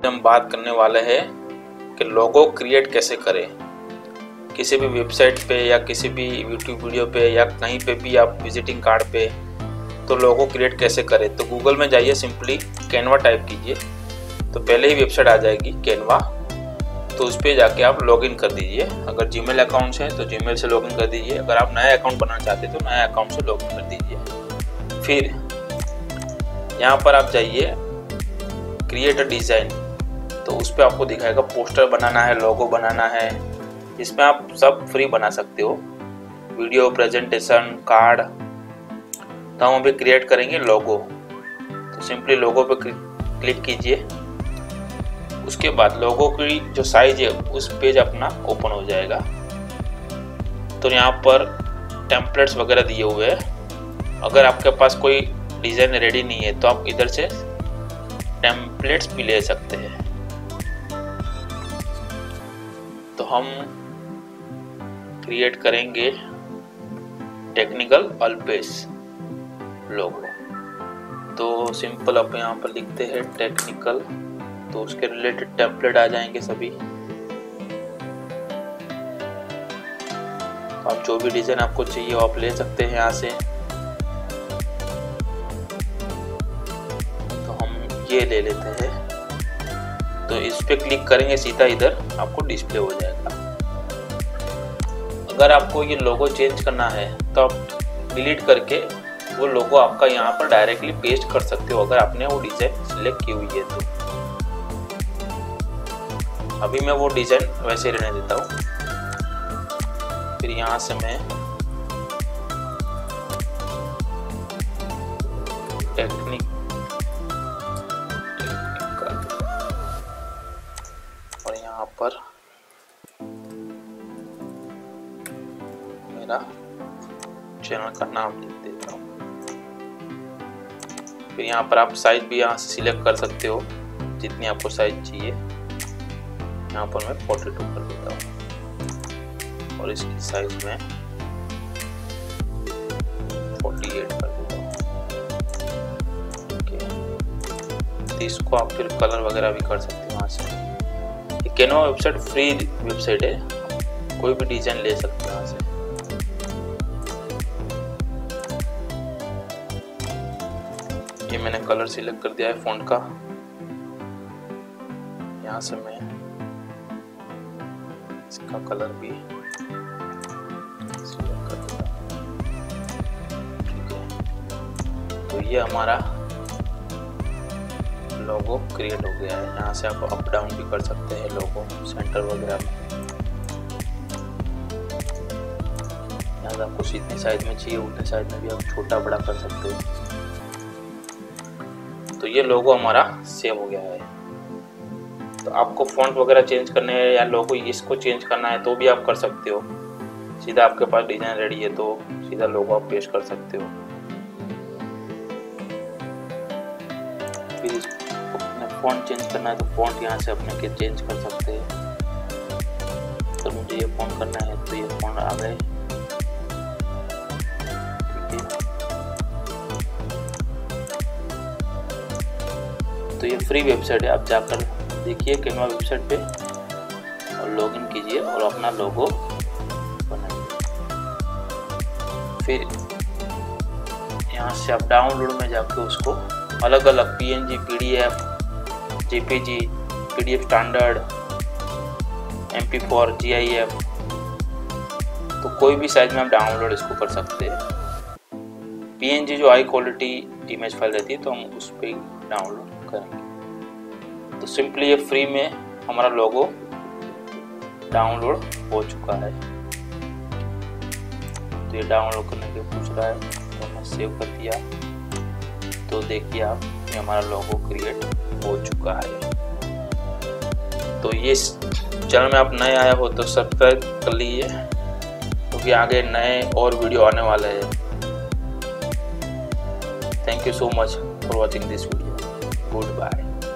हम बात करने वाले हैं कि लोगो क्रिएट कैसे करें। किसी भी वेबसाइट पे या किसी भी यूट्यूब वीडियो पे या कहीं पे भी आप विजिटिंग कार्ड पे तो लोगो क्रिएट कैसे करें। तो गूगल में जाइए, सिंपली कैनवा टाइप कीजिए तो पहले ही वेबसाइट आ जाएगी कैनवा। तो उस पर जाके आप लॉगिन कर दीजिए। अगर जीमेल अकाउंट है तो जीमेल से लॉगिन कर दीजिए। अगर आप नया अकाउंट बनाना चाहते हैं तो नया अकाउंट से लॉगिन कर दीजिए। फिर यहाँ पर आप जाइए क्रिएट अ डिज़ाइन, तो उस पर आपको दिखाएगा पोस्टर बनाना है, लोगो बनाना है। इसमें आप सब फ्री बना सकते हो, वीडियो, प्रेजेंटेशन, कार्ड। तो हम अभी क्रिएट करेंगे लोगो। तो सिंपली लोगो पे क्लिक कीजिए। उसके बाद लोगो की जो साइज है उस पेज अपना ओपन हो जाएगा। तो यहाँ पर टेम्पलेट्स वगैरह दिए हुए हैं। अगर आपके पास कोई डिज़ाइन रेडी नहीं है तो आप इधर से टेम्पलेट्स भी ले सकते हैं। तो हम क्रिएट करेंगे टेक्निकल अल्पेस लोगो। तो सिंपल आप यहाँ पर लिखते हैं टेक्निकल, तो उसके रिलेटेड टेम्पलेट आ जाएंगे सभी। आप जो भी डिजाइन आपको चाहिए वो आप ले सकते हैं यहाँ से। तो हम ये ले लेते हैं। तो इस पे क्लिक करेंगे, सीधा इधर आपको डिस्प्ले हो जाएगा। अगर आपको ये लोगो चेंज करना है तो आप डिलीट करके वो लोगो आपका यहाँ पर डायरेक्टली पेस्ट कर सकते हो, अगर आपने वो डिजाइन सिलेक्ट की हुई है तो। अभी मैं वो डिजाइन वैसे रहने देता हूँ। फिर यहाँ से मैं टेक्निकल और यहाँ पर मेरा चैनल का नाम लिख देता हूँ। फिर यहाँ पर आप साइज भी यहाँ से सिलेक्ट कर सकते हो, जितनी आपको साइज चाहिए। यहाँ पर मैं 42 कर देता हूँ और इसकी साइज में 48 कर देता हूँ। ठीक है, तो इसको आप फिर कलर वगैरह भी कर सकते हो यहाँ से। ये कैनवा वेबसाइट फ्री वेबसाइट है, कोई भी डिजाइन ले सकते हो यहाँ से। ये मैंने कलर सिलेक्ट कर दिया है फ़ॉन्ट का। यहाँ से मैं इसका कलर भी सिलेक्ट कर देता हूँ। ठीक है, तो ये हमारा लोगो क्रिएट हो गया है। यहाँ से आप अप डाउन भी कर सकते हैं लोगो सेंटर वगैरह में। यहाँ से आपको जितनी साइज में चाहिए उतनी साइज में भी आप छोटा बड़ा कर सकते हो। तो ये लोगो हमारा सेव हो गया है। तो आपको फॉन्ट वगैरह चेंज करने हैं या लोगो इसको चेंज करना है तो भी आप कर सकते हो। सीधा आपके पास डिजाइन रेडी है तो सीधा लोगो आप पेस्ट कर सकते हो। फिर अपने फॉन्ट चेंज करना है तो फॉन्ट यहाँ से अपने के चेंज कर सकते हैं। तो मुझे ये फॉन्ट करना है तो ये फॉन्ट आ गए। तो ये फ्री वेबसाइट है, आप जाकर देखिए कैनवा वेबसाइट पे और लॉगिन कीजिए और अपना लोगो बनाइए। फिर यहाँ से आप डाउनलोड में जाकर उसको अलग अलग PNG, PDF, JPG, PDF standard, MP4, GIF, तो कोई भी साइज में आप डाउनलोड इसको कर सकते हैं। PNG जो हाई क्वालिटी इमेज फाइल रहती है तो हम उस पर डाउनलोड करेंगे। तो सिंपली ये फ्री में हमारा लोगो डाउनलोड हो चुका है। तो ये डाउनलोड करने के पूछ रहा है तो मैं सेव कर दिया। तो देखिए आप, ये हमारा लोगो क्रिएट हो चुका है। तो ये चैनल में आप नए आए हो तो सब्सक्राइब कर लीजिए, क्योंकि आगे नए और वीडियो आने वाले हैं। Thank you so much for watching this video. Good bye.